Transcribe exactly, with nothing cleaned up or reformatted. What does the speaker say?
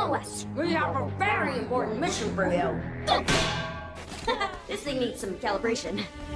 Follow us. We have a very important mission for you. This thing needs some calibration.